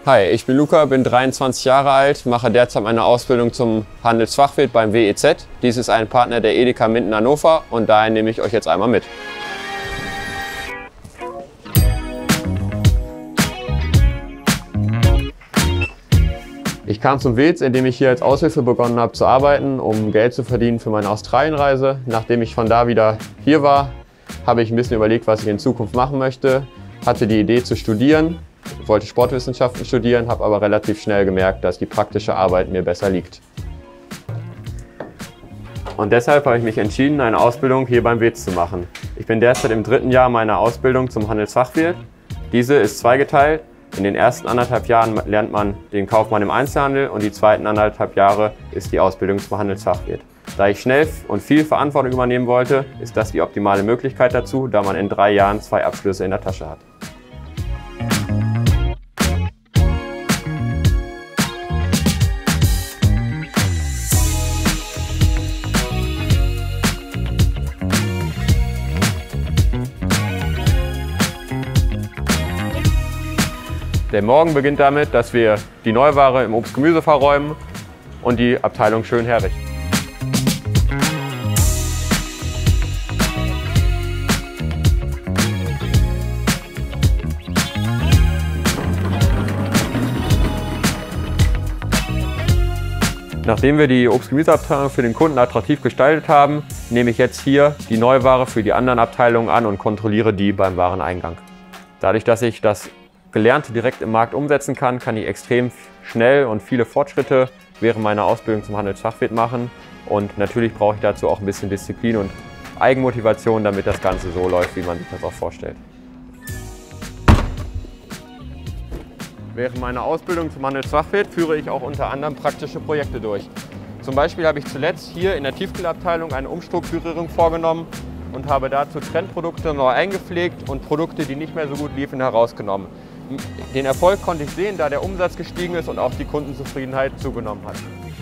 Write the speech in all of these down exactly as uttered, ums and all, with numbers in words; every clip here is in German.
Hi, ich bin Luca, bin dreiundzwanzig Jahre alt, mache derzeit meine Ausbildung zum Handelsfachwirt beim W E Z. Dies ist ein Partner der Edeka Minden Hannover und daher nehme ich euch jetzt einmal mit. Ich kam zum W E Z, indem ich hier als Aushilfe begonnen habe zu arbeiten, um Geld zu verdienen für meine Australienreise. Nachdem ich von da wieder hier war, habe ich ein bisschen überlegt, was ich in Zukunft machen möchte. Hatte die Idee zu studieren. Ich wollte Sportwissenschaften studieren, habe aber relativ schnell gemerkt, dass die praktische Arbeit mir besser liegt. Und deshalb habe ich mich entschieden, eine Ausbildung hier beim W E Z zu machen. Ich bin derzeit im dritten Jahr meiner Ausbildung zum Handelsfachwirt. Diese ist zweigeteilt. In den ersten anderthalb Jahren lernt man den Kaufmann im Einzelhandel und die zweiten anderthalb Jahre ist die Ausbildung zum Handelsfachwirt. Da ich schnell und viel Verantwortung übernehmen wollte, ist das die optimale Möglichkeit dazu, da man in drei Jahren zwei Abschlüsse in der Tasche hat. Der Morgen beginnt damit, dass wir die Neuware im Obst-Gemüse verräumen und die Abteilung schön herrichten. Nachdem wir die Obst-Gemüse-Abteilung für den Kunden attraktiv gestaltet haben, nehme ich jetzt hier die Neuware für die anderen Abteilungen an und kontrolliere die beim Wareneingang. Dadurch, dass ich das Gelernte direkt im Markt umsetzen kann, kann ich extrem schnell und viele Fortschritte während meiner Ausbildung zum Handelsfachwirt machen. Und natürlich brauche ich dazu auch ein bisschen Disziplin und Eigenmotivation, damit das Ganze so läuft, wie man sich das auch vorstellt. Während meiner Ausbildung zum Handelsfachwirt führe ich auch unter anderem praktische Projekte durch. Zum Beispiel habe ich zuletzt hier in der Tiefkühlabteilung eine Umstrukturierung vorgenommen und habe dazu Trendprodukte neu eingepflegt und Produkte, die nicht mehr so gut liefen, herausgenommen. Den Erfolg konnte ich sehen, da der Umsatz gestiegen ist und auch die Kundenzufriedenheit zugenommen hat.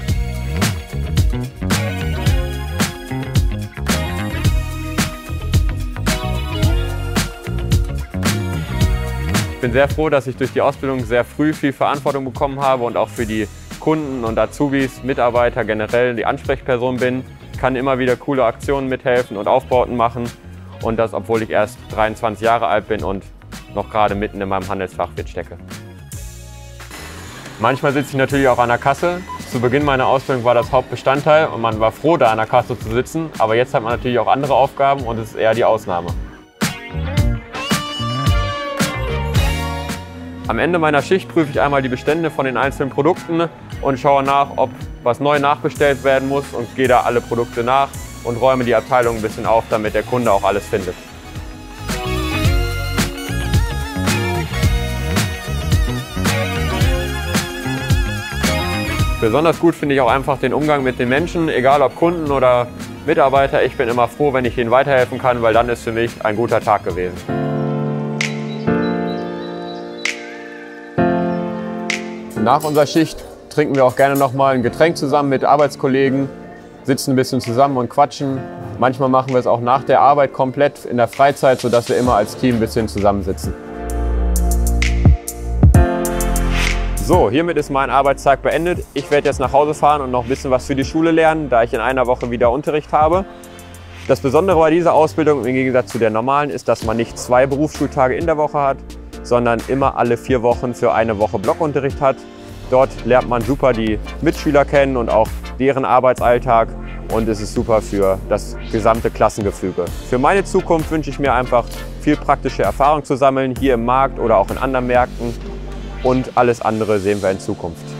Ich bin sehr froh, dass ich durch die Ausbildung sehr früh viel Verantwortung bekommen habe und auch für die Kunden und Azubis, Mitarbeiter generell die Ansprechperson bin. Ich kann immer wieder coole Aktionen mithelfen und Aufbauten machen und das, obwohl ich erst dreiundzwanzig Jahre alt bin und noch gerade mitten in meinem Handelsfachwirt stecke. Manchmal sitze ich natürlich auch an der Kasse. Zu Beginn meiner Ausbildung war das Hauptbestandteil und man war froh, da an der Kasse zu sitzen. Aber jetzt hat man natürlich auch andere Aufgaben und es ist eher die Ausnahme. Am Ende meiner Schicht prüfe ich einmal die Bestände von den einzelnen Produkten und schaue nach, ob was neu nachbestellt werden muss und gehe da alle Produkte nach und räume die Abteilung ein bisschen auf, damit der Kunde auch alles findet. Besonders gut finde ich auch einfach den Umgang mit den Menschen, egal ob Kunden oder Mitarbeiter. Ich bin immer froh, wenn ich ihnen weiterhelfen kann, weil dann ist für mich ein guter Tag gewesen. Nach unserer Schicht trinken wir auch gerne noch mal ein Getränk zusammen mit Arbeitskollegen, sitzen ein bisschen zusammen und quatschen. Manchmal machen wir es auch nach der Arbeit komplett in der Freizeit, sodass wir immer als Team ein bisschen zusammensitzen. So, hiermit ist mein Arbeitstag beendet. Ich werde jetzt nach Hause fahren und noch ein bisschen was für die Schule lernen, da ich in einer Woche wieder Unterricht habe. Das Besondere bei dieser Ausbildung im Gegensatz zu der normalen ist, dass man nicht zwei Berufsschultage in der Woche hat, sondern immer alle vier Wochen für eine Woche Blockunterricht hat. Dort lernt man super die Mitschüler kennen und auch deren Arbeitsalltag und es ist super für das gesamte Klassengefüge. Für meine Zukunft wünsche ich mir einfach viel praktische Erfahrung zu sammeln, hier im Markt oder auch in anderen Märkten. Und alles andere sehen wir in Zukunft.